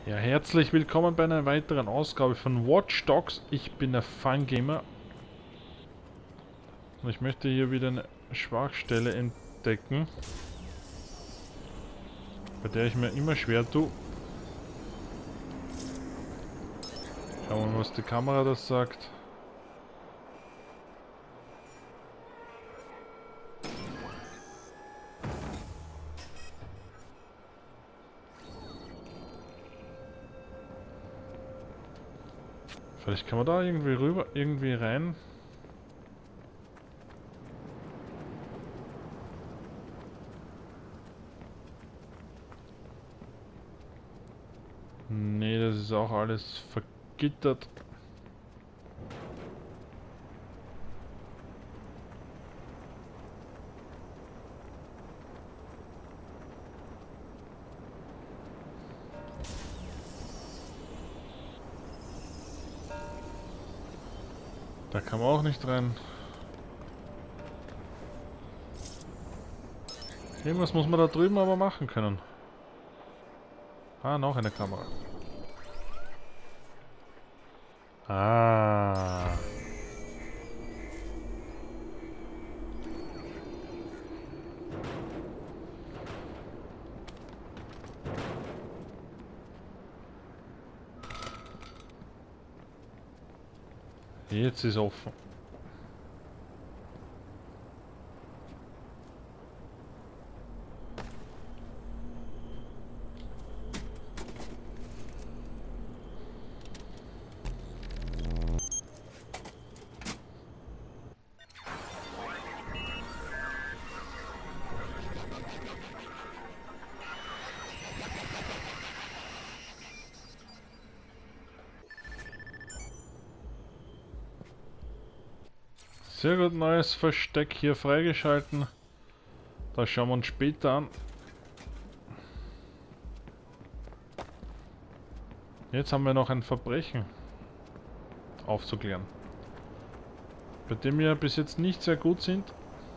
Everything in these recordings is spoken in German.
Ja, herzlich willkommen bei einer weiteren Ausgabe von Watch Dogs. Ich bin der Fangamer und ich möchte hier wieder eine Schwachstelle entdecken, bei der ich mir immer schwer tue. Schauen wir mal, was die Kamera das sagt. Vielleicht kann man da irgendwie rüber, irgendwie rein. Nee, das ist auch alles vergittert. Da kann man auch nicht rein. Irgendwas muss man da drüben aber machen können. Ah, noch eine Kamera. Ah. Jetzt ist offen. Sehr gut, neues Versteck hier freigeschalten. Das schauen wir uns später an. Jetzt haben wir noch ein Verbrechen aufzuklären, bei dem wir bis jetzt nicht sehr gut sind.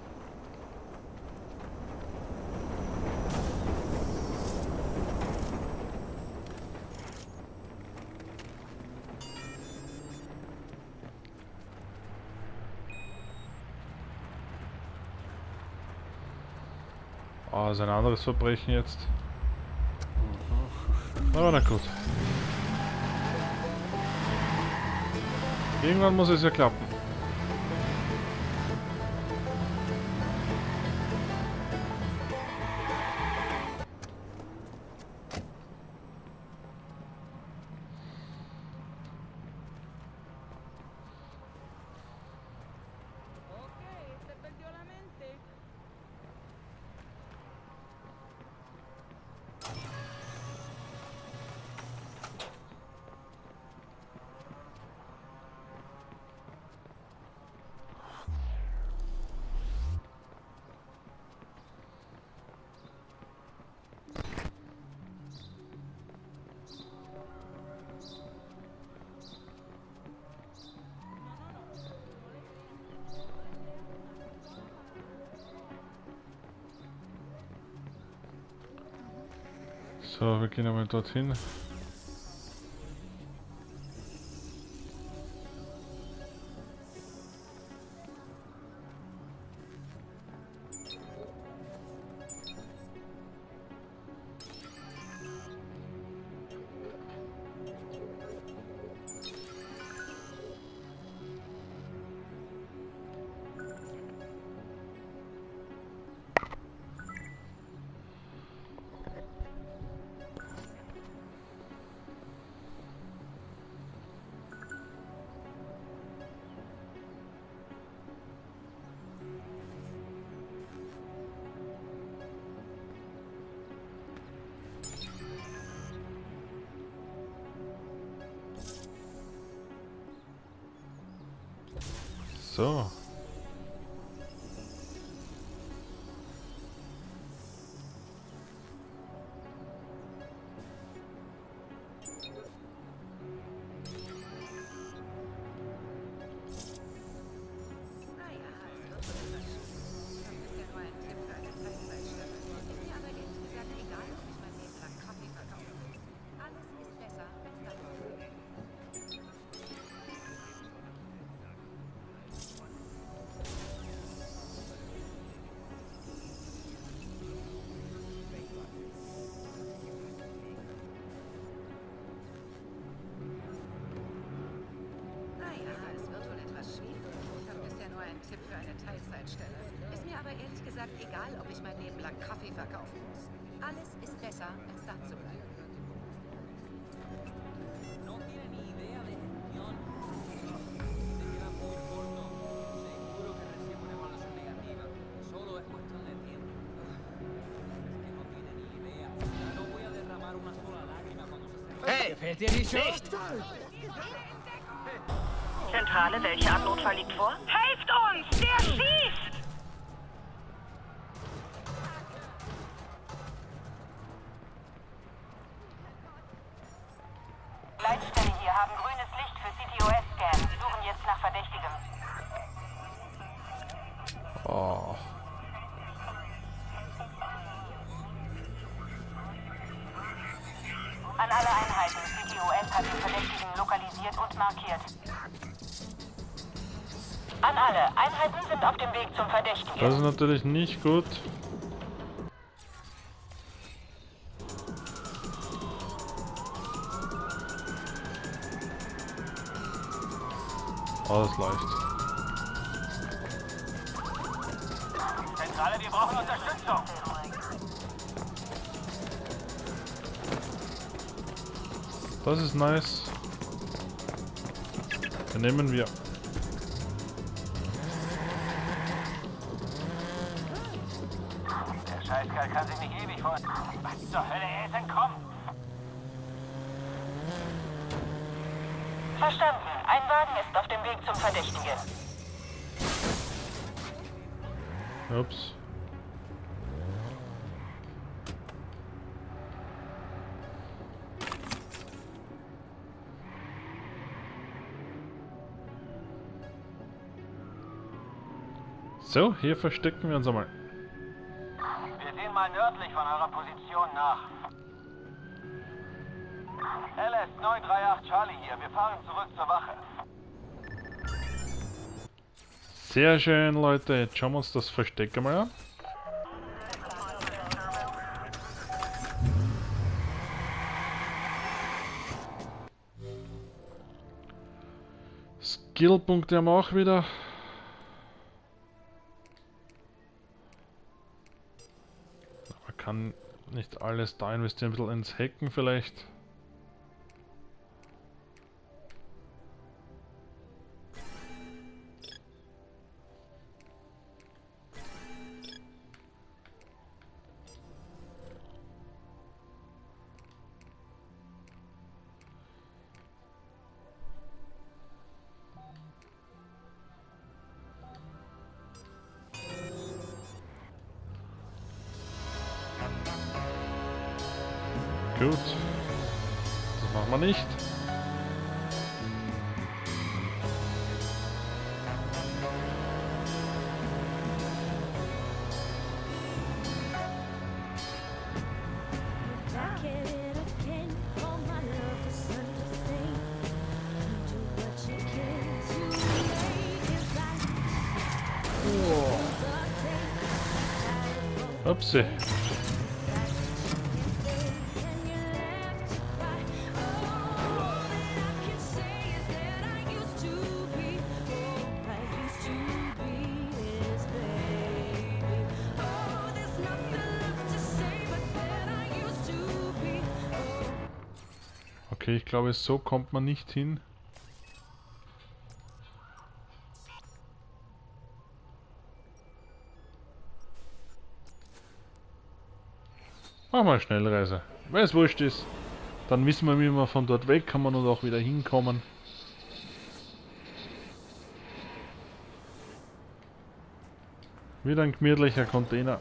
Ah, ist ein anderes Verbrechen jetzt. Aber na gut. Irgendwann muss es ja klappen. So, wir gehen einmal dorthin. So. egal, ob ich mein Leben lang Kaffee verkaufen muss. Alles ist besser, als da zu bleiben. Hey, fällt dir nicht nicht! Zentrale, welche Art Notfall liegt vor? Helft uns! Der schießt! Leitstelle hier haben grünes Licht für CTOS-Scan. Wir suchen jetzt nach Verdächtigem. Oh. An alle Einheiten. CTOS hat den Verdächtigen lokalisiert und markiert. An alle. Einheiten sind auf dem Weg zum Verdächtigen. Das ist natürlich nicht gut. Oh, das läuft. Zentrale, wir brauchen Unterstützung. Das ist nice. Den nehmen wir. Der Scheißkerl kann sich nicht ewig vor... Was zur Hölle, er ist entkommen. Verstanden. Ein Wagen ist auf dem Weg zum Verdächtigen. Ups. So, hier verstecken wir uns einmal. Wir sehen mal nördlich von eurer Position nach. LS 938 Charlie hier. Wir fahren zurück zur Wache. Sehr schön, Leute. Jetzt schauen wir uns das Versteck einmal an. Skillpunkte haben wir auch wieder. Man kann nicht alles da investieren, ein bisschen ins Hacken vielleicht. Gut. Das machen wir nicht. Upsi. Okay, ich glaube, so kommt man nicht hin. Machen wir eine Schnellreise. Wenn es wurscht ist, dann wissen wir, wie wir von dort wegkommen und auch wieder hinkommen. Wieder ein gemütlicher Container.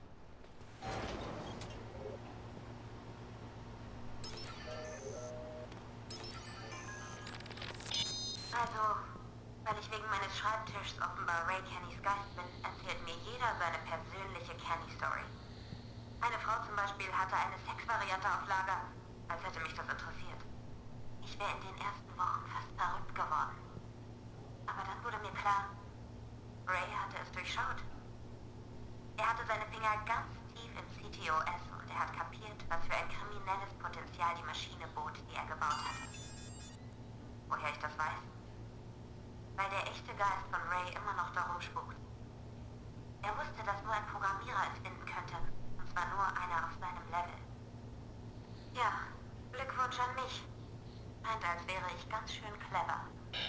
Also, weil ich wegen meines Schreibtischs offenbar Ray Kennys Geist bin, erzählt mir jeder seine persönliche Kenny-Story. Eine Frau zum Beispiel hatte eine Sexvariante auf Lager, als hätte mich das interessiert. Ich wäre in den ersten Wochen fast verrückt geworden. Aber dann wurde mir klar, Ray hatte es durchschaut. Er hatte seine Finger ganz tief im CTOS und er hat kapiert, was für ein kriminelles Potenzial die Maschine bot, die er gebaut hatte. Woher ich das weiß? Weil der echte Geist von Ray immer noch darum spukt. Er wusste, dass nur ein Programmierer es finden könnte. Und zwar nur einer auf seinem Level. Ja, Glückwunsch an mich. Scheint, als wäre ich ganz schön clever.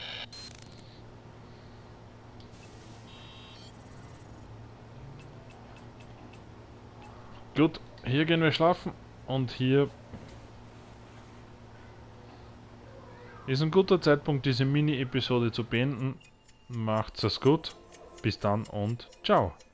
Gut, hier gehen wir schlafen und hier ist ein guter Zeitpunkt, diese Mini-Episode zu beenden. Macht's es gut, bis dann und ciao.